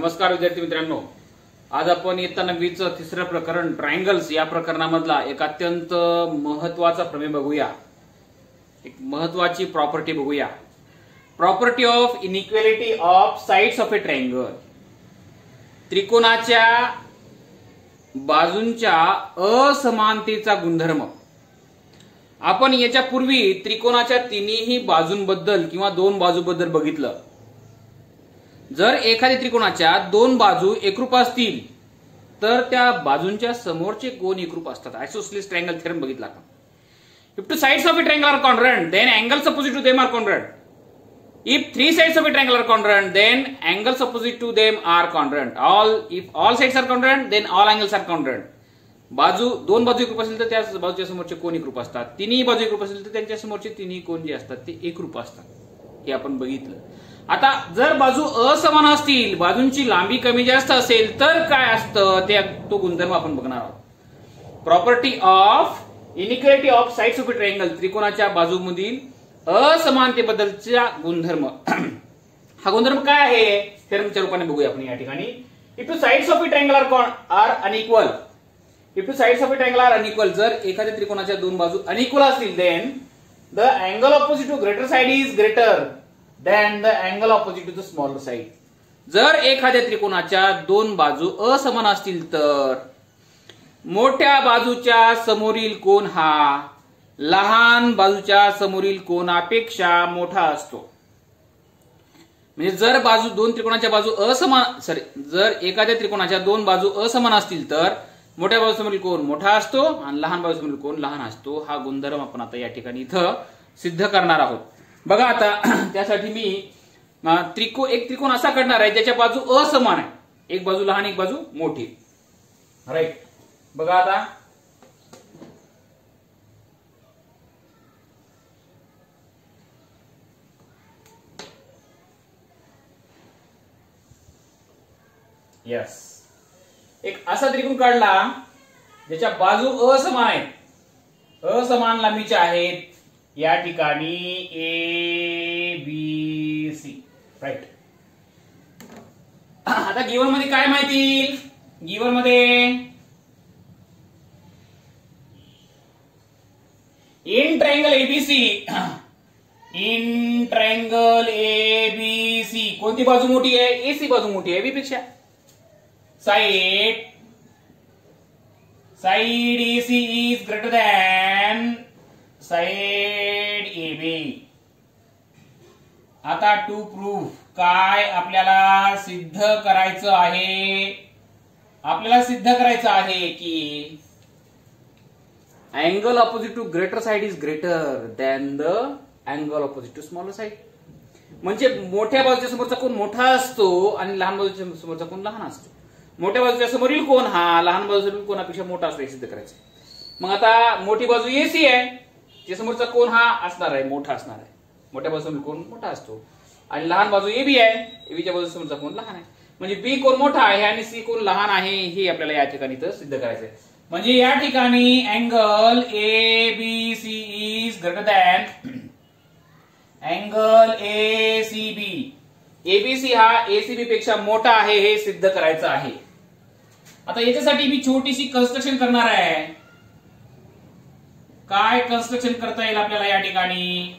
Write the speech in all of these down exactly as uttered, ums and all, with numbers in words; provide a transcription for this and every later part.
नमस्कार विद्यार्थी मित्रांनो, आज आपण इयत्ता नववीचं तिसरं प्रकरण ट्रायंगल्स या प्रकरणामधला एक अत्यंत महत्वाचा प्रमेय बघूया. एक महत्वाची प्रॉपर्टी बघूया. Property of inequality of sides of a triangle. त्रिकोणाच्या बाजूंच्या असमानतेचा गुणधर्म. आपण याच्या पूर्वी त्रिकोणाच्या तिन्ही बाजूंबद्दल किंवा दोन बाजूबद्दल बघितलं. जर एखाद्या त्रिकोणाच्या दोन बाजू एकरूप असतील तर त्या बाजूंच्या समोरचे कोन एकरूप असतात. आयसोसेलेस ट्रायंगल थेरम बघितला का? If two sides of a triangle are congruent then angles opposite to them are congruent. If three sides of a triangle are congruent then angles opposite to them are congruent. All if all sides are congruent then all angles are congruent. बाजू दोन बाजू एकरूप असेल तर त्या बाजूच्या समोरचे कोन एकरूप असतात. तिन्ही बाजू एकरूप असेल तर त्यांच्या समोरचे तिन्ही कोन जे असतात ते एकरूप असतात. हे आपण बघितलं. आता जर बाजू असमान असतील, बाजूंची लांबी कमी जास्त असेल तर काय असतं ते तो गुणधर्म आपण बघणार आहोत. Property of inequality of sides of a triangle. त्रिकोणाच्या बाजूमधील असमानतेबद्दलचा गुणधर्म. हा गुणधर्म काय आहे थेरमच्या रूपाने बघूया आपण या ठिकाणी. If two sides of a triangle are are unequal. If two sides of a triangle are unequal. जर एखाद्या त्रिकोणाच्या दोन बाजू अनइक्वल असतील then the angle opposite to greater side is greater than the angle opposite to the smaller side. जर एखाद्या त्रिकोणाच्या दोन बाजू असमान असतील तर मोठ्या बाजूच्या समोरील कोन हा लहान बाजूच्या समोरील कोनापेक्षा मोठा असतो. म्हणजे जर बाजू दोन त्रिकोणाच्या बाजू असमान सॉरी जर एखाद्या त्रिकोणाच्या दोन बाजू असमान असतील तर मोठ्या बाजू समोरील कोन मोठा असतो आणि लहान बाजू समोरील कोन लहान असतो. हा गुणधर्म आपण आता या ठिकाणी इथं सिद्ध करणार आहोत. बघा आता त्यासाठी मी त्रिको एक त्रिकोण असा काढणार आहे ज्याच्या बाजू असमान आहे. एक बाजू लहान एक बाजू मोठी. राईट. बघा आता यस एक असा त्रिकोण काढला ज्याच्या बाजू असमान आहेत. असमान लांबीच्या आहेत. या ठिकाणी ए बी सी. राईट. आता गिवन मध्ये काय माहिती? गिवन मध्ये in triangle ABC in triangle ABC कोणती बाजू मोठी आहे? एसी बाजू मोठी आहे बी पेक्षा. Side side AC is greater than side AB. आता टू प्रूफ काय आपल्याला सिद्ध करायचं आहे? आपल्याला सिद्ध करायचं आहे की angle opposite to greater side is greater than the angle opposite to smaller side. म्हणजे मोठ्या बाजूच्या समोरचा कोन मोठा असतो आणि लहान बाजूच्या समोरचा कोन लहान असतो. मोठ्या बाजूच्या समोरील कोन हा लहान बाजूच्या कोनापेक्षा मोठा असतो हे सिद्ध करायचं. मग आता मोठी बाजू एसी आहे. त्या समोरचा कोन हा असणार आहे मोठा असणार आहे. मोठ्या बाजूचा कोन मोठा असतो आणि लहान बाजू एबी आहे. एबीच्या बाजूचा समोरचा कोन लहान आहे. म्हणजे बी कोन मोठा आहे आणि सी कोन लहान आहे हे आपल्याला या ठिकाणी तर सिद्ध करायचं आहे. म्हणजे या ठिकाणी angle A B C is greater than angle A C B. ABC हा एसीबी पेक्षा मोठा आहे हे सिद्ध करायचं आहे. आता याच्यासाठी मी छोटीशी कन्स्ट्रक्शन करणार आहे. काय कन्स्ट्रक्शन करता येईल आपल्याला या ठिकाणी?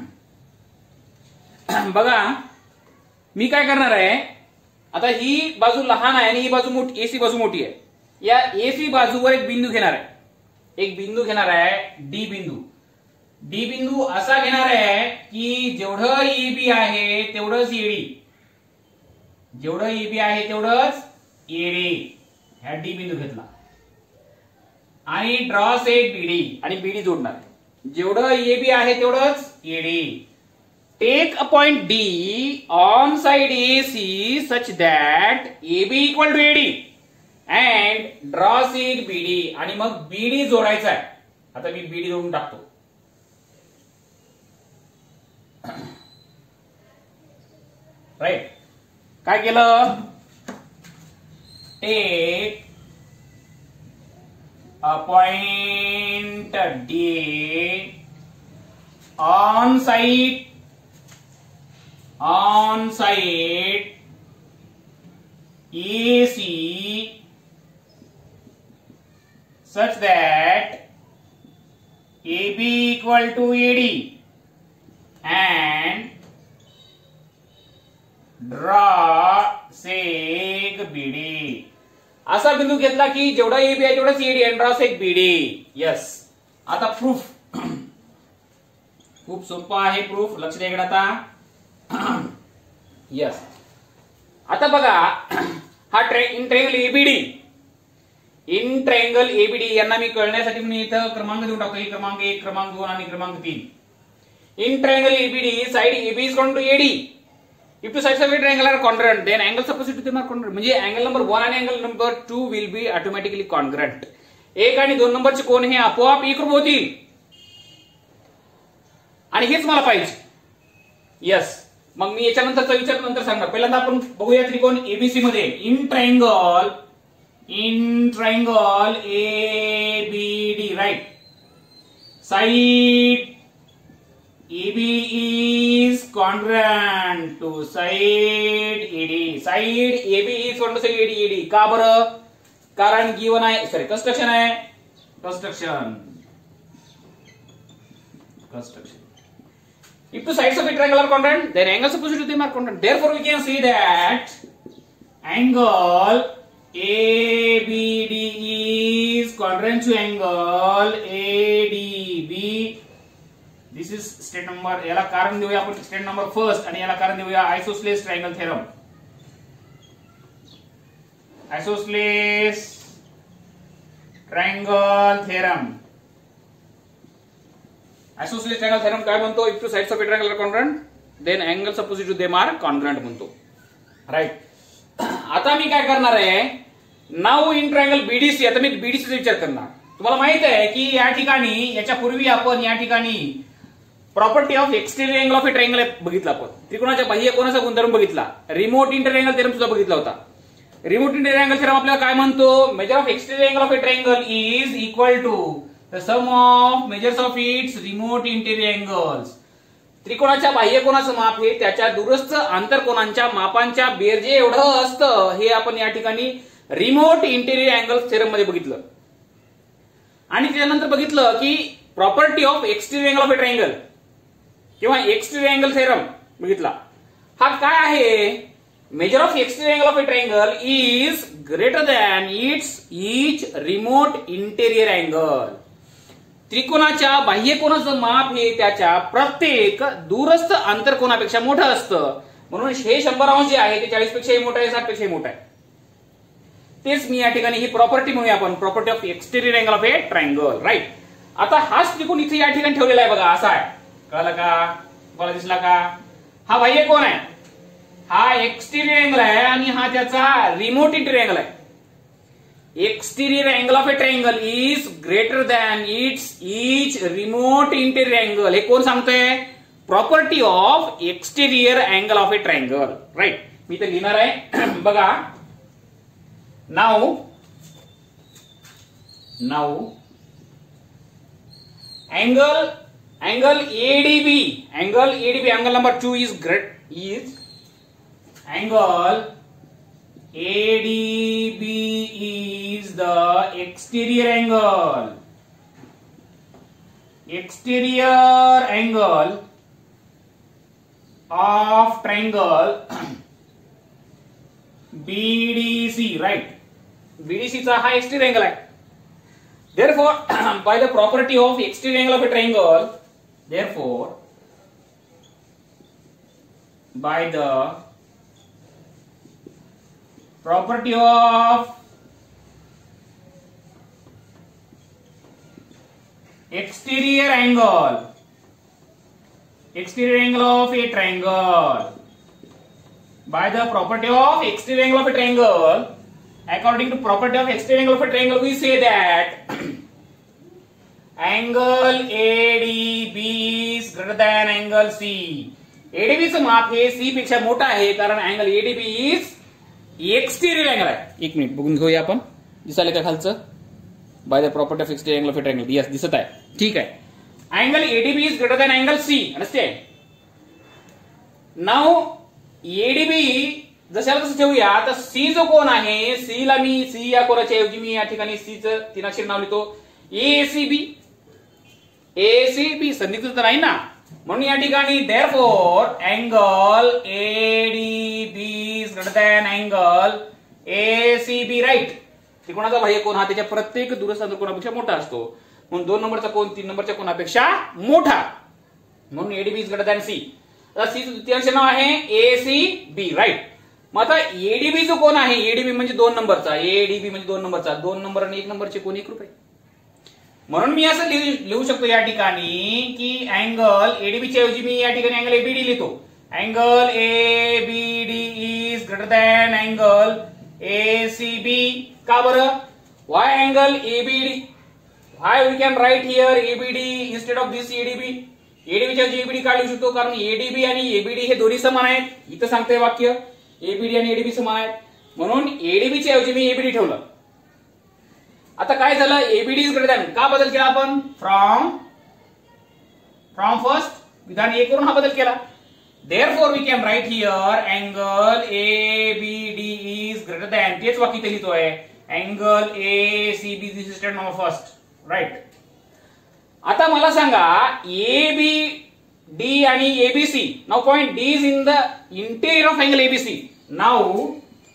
बघा मी काय करणार आहे. आता ही बाजू लहान आहे आणि ही बाजू मोठी एसी बाजू मोठी आहे. या एसी बाजूवर एक बिंदू घेणार आहे. एक बिंदू घेणार आहे डी बिंदू. डी बिंदू असा घेणार आहे की जेवढं एबी आहे तेवढंच एडी. जेवढं एबी आहे तेवढंच एडी. ह्या डी बिंदू घेतला आणि ड्रॉ सेट बीडी आणि बीडी जोडणार. जेवढं एबी आहे तेवढंच AD. Take a point D on side AC such that AB equal to AD and draw seg BD. आणि मग बीडी जोडायचा आहे. आता मी बीडी जोडून टाकतो. राईट. काय केलं? Take a point D on site, on site A C such that A B equal to A D and draw sec B D. असा बिंदू घेतला की जेवढा ए बी आहे तेवढाच एडी आणि ड्रॉ सेक बीडी. यस. आता प्रूफ खूप सोपं आहे. प्रूफ लक्ष द्या इकडे आता. यस. आता बघा हा in triangle ABD in triangle ABD यांना मी कळण्यासाठी मी इथं क्रमांक देऊन टाकतो. क्रमांक एक, क्रमांक दोन आणि क्रमांक तीन. In triangle ABD side AB is congruent to AD. If two sides of a triangle are congruent, then angles opposite to them are congruent. म्हणजे अँगल नंबर वन आणि angle number two will be automatically congruent. एक आणि दोन नंबरचे कोण हे आपोआप एकरूप होतील आणि हेच मला पाहिजे. यस. मग मी याच्यानंतरचा विचार नंतर सांगणार. पहिल्यांदा आपण बघूया त्रिकोण एबीसी मध्ये in triangle in triangle ABD right side A B is congruent to side A D. Side A B is congruent to side A D. A D. का बरं? कारण गिवन आहे. सॉरी कंस्ट्रक्शन आहे. Construction construction. If two sides of a triangle are congruent, then angles opposite to them are congruent. Therefore, we can see that angle A B D is congruent to angle A D B. This is state number. याला कारण देऊया आपण state number first आणि याला कारण देऊया isosceles triangle theorem. Isosceles triangle theorem. Isosceles triangle theorem काय म्हणतो? If two sides of a triangle are congruent then angles opposite to them are congruent म्हणतो. राईट. आता मी काय करणार आहे? Now in triangle BDC. आता मी बीडीसीचा विचार करणार. तुम्हाला माहित आहे की या ठिकाणी याच्या पूर्वी आपण या ठिकाणी property of exterior angle of a triangle बघितला. आपण त्रिकोणाच्या बाह्य कोनाचा गुणधर्म बघितला. रिमोट इंटेरियर अँगल थेरम सुद्धा बघितला होता. रिमोट इंटेरियर अँगल थेरम आपल्याला काय म्हणतो? Measure of exterior angle of a triangle is equal to the sum of measures of its remote interior angles. त्रिकोणाच्या बाह्य कोनाचं माप हे त्याच्या दूरस्थ आंतरकोनांच्या मापांच्या बेरजे एवढं असतं. हे आपण या ठिकाणी रिमोट इंटेरियर अँगल थेरम मध्ये बघितलं. आणि त्यानंतर बघितलं की property of exterior angle of a triangle किंवा एक्सटेरियर अँगल थेरम बघितला. हा काय आहे? Measure of exterior angle of a triangle is greater than its each remote interior angle. त्रिकोणाच्या बाह्य कोनाचं माप हे त्याच्या प्रत्येक दूरस्थ आंतरकोनापेक्षा मोठं असतं. म्हणून हे शंभर अंश जे आहे ते चाळीस पेक्षाही मोठं आहे, साठ पेक्षाही मोठं आहे. तेच मी या ठिकाणी ही प्रॉपर्टी म्हणूया आपण property of exterior angle of a triangle. Right. आता हाच त्रिकोण इथे या ठिकाणी ठेवलेला आहे बघा. असा आहे. कळलं का? तुम्हाला दिसला का? हा बाह्य कोन आहे, हा एक्सटेरियर अँगल आहे आणि हा त्याचा रिमोट इंटेरियर अँगल आहे. Exterior angle of a triangle is greater than its each remote interior angle. हे कोण सांगतोय? Property of exterior angle of a triangle. Right. मी तर लिहिणार आहे बघा. Now now angle angle A D B angle A D B angle number two is great is angle A D B is the exterior angle exterior angle of triangle B D C. right. B D C चा हा exterior angle आहे. Therefore, by the property of exterior angle of a triangle, therefore, by the property of exterior angle, exterior angle of a triangle, by the property of exterior angle of a triangle, according to property of exterior angle of a triangle, we say that angle A D B is greater than angle C. A D B चं माप हे C पेक्षा मोठा आहे कारण angle A D B is exterior angle आहे. एक minute बघून घेऊया आपण. दिसायला का खालचं? By the property of exterior angle of a triangle. Yes दिसत आहे. ठीक आहे. Angle A D B is greater than angle C. Understand? Now A D B जशाला तसं ठेवूया. तर सी जो कोण आहे, सी ला मी सी या कोणाच्या ऐवजी मी या ठिकाणी सी चं तीन अक्षर नाव लिहितो एसीबी. एसीबी संधिकृत नाही ना, म्हणून या ठिकाणी therefore angle ADB is greater than angle ACB. Right. त्रिकोणाचा बाह्य कोन हा त्याच्या प्रत्येक दूरस्थ कोनापेक्षा मोठा असतो, म्हणून दोन नंबरचा कोन तीन नंबरच्या कोनापेक्षा मोठा, म्हणून ADB is greater than C. आता सी द्वितीयांश नाव आहे एसीबी. राईट. मग आता एडीबी जो कोन आहे, एडीबी म्हणजे दोन नंबरचा, एडीबी म्हणजे दोन नंबरचा, दोन नंबर आणि एक नंबरचे कोन एक रुपये. म्हणून मी असं लिहू शकतो या ठिकाणी की अँगल एडीबीच्या ऐवजी मी या ठिकाणी अँगल एबीडी लिहितो. Angle ABD is greater than angle ACB. का बरं? Why angle ABD? Why we can write here ABD instead of this ADB. एडीबीच्या ऐवजी एबीडी का लिहू शकतो? कारण एडीबी आणि एबीडी हे दोन्ही समान आहेत. इथं सांगतंय वाक्य एबीडी आणि एडीबी समान आहेत, म्हणून एडीबीच्या ऐवजी मी एबीडी ठेवलं. आता काय झालं? ABD is greater than. का बदल केला आपण? फ्रॉम फ्रॉम फर्स्ट विधान ए करून हा बदल केला. Therefore we can write here angle ABD is greater than. तेच वाक्य इथे लिहितोय angle ACB this is state number first. Right. आता मला सांगा एबीडी आणि ABC. Now point D is in the interior of angle ABC. Now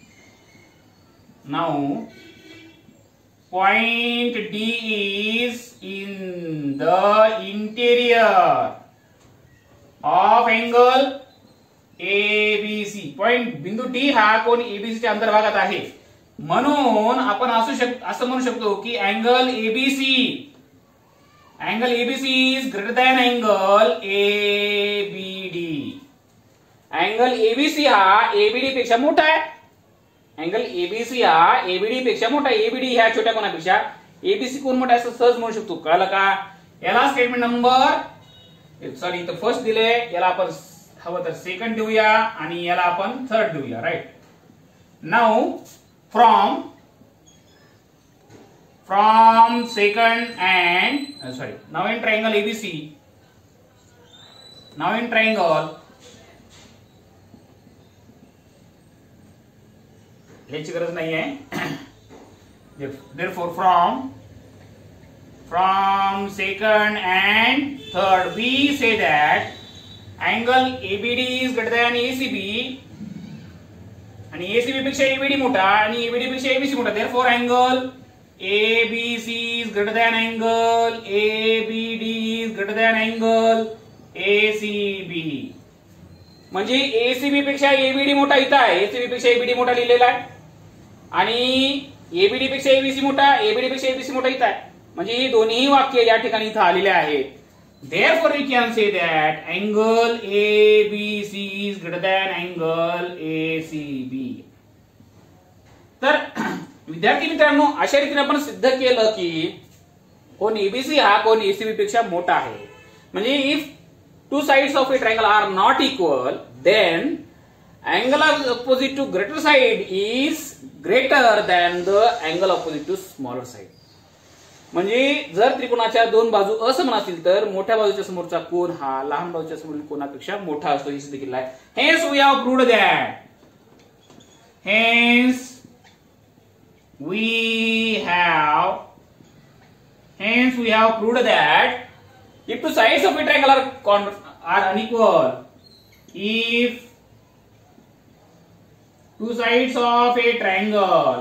now point D is in the interior of angle A B C. Point बिंदू D हा कोण एबीसीच्या अंतर्भागात आहे, म्हणून आपण असू शक असं म्हणू शकतो की angle ABC angle ABC is greater than angle ABD. Angle ABC हा एबीडी पेक्षा मोठा आहे. अँगल एबीसी हा एबीडी पेक्षा मोठा. एबीडी ह्या छोट्या कोणापेक्षा एबीसी कोण मोठा असं सहज म्हणू शकतो. कळलं का? याला स्टेटमेंट नंबर सॉरी इथं फर्स्ट दिले, याला आपण हवं तर सेकंड देऊया आणि याला आपण थर्ड देऊया. Right. Now from from second and sorry now in triangle ABC now in triangle ह्याची गरज नाही आहे. therefore from from second and third we say that angle A B D is greater than A C B आणि A C B पेक्षा A B D मोठा आणि A B D पेक्षा A B C मोठा. therefore angle A B C is greater than angle A B D is greater than angle A C B. म्हणजे A C B पेक्षा A B D मोठा इथं आहे, A C B पेक्षा A B D मोठा लिहिलेला आहे आणि एबीडी पेक्षा एबीसी मोठा, एबीडी पेक्षा एबीसी मोठा इथं आहे. म्हणजे ही दोन्ही वाक्य या ठिकाणी इथं आलेले आहेत. Therefore we can say that angle ABC is greater than angle ACB. तर विद्यार्थी मित्रांनो, अशा रीतीने आपण सिद्ध केलं की कोण एबीसी हा कोण एसीबी पेक्षा मोठा आहे. म्हणजे if two sides of a triangle are not equal then angle opposite to greater side is greater than the angle opposite to smaller side. म्हणजे जर त्रिकोणाच्या दोन बाजू असमान असतील तर मोठ्या बाजूच्या समोरचा कोन हा लहान बाजूच्या समोरील कोनापेक्षा मोठा असतो. हे सिद्ध केलं आहे. Hence we have proved that. Hence we have hence we have proved that if two sides of a triangle are are unequal, if two sides of a triangle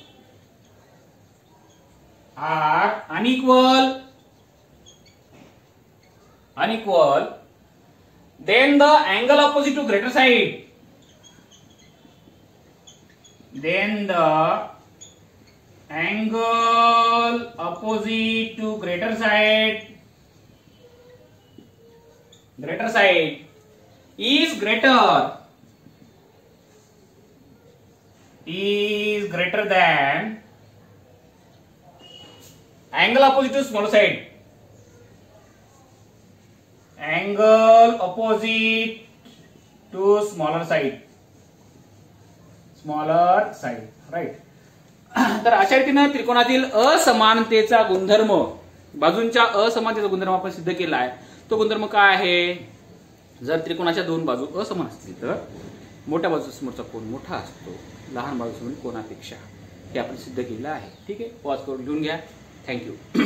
are unequal unequal then the angle opposite to greater side then the angle opposite to greater side greater side is greater is greater than angle opposite to smaller side. Angle opposite to smaller side. Smaller side. Right. तर अशा रीतीने त्रिकोणातील असमानतेचा गुणधर्म, बाजूंच्या असमानतेचा गुणधर्म आपण सिद्ध केला आहे. तो गुणधर्म काय आहे? जर त्रिकोणाच्या दोन बाजू असमान असतील तर मोठ्या बाजूसमोरचा कोन मोठा असतो लहान बाजूसमोर कोनापेक्षा, हे आपण सिद्ध केलं आहे. ठीक आहे, पॉज करून लिहून घ्या. थँक्यू.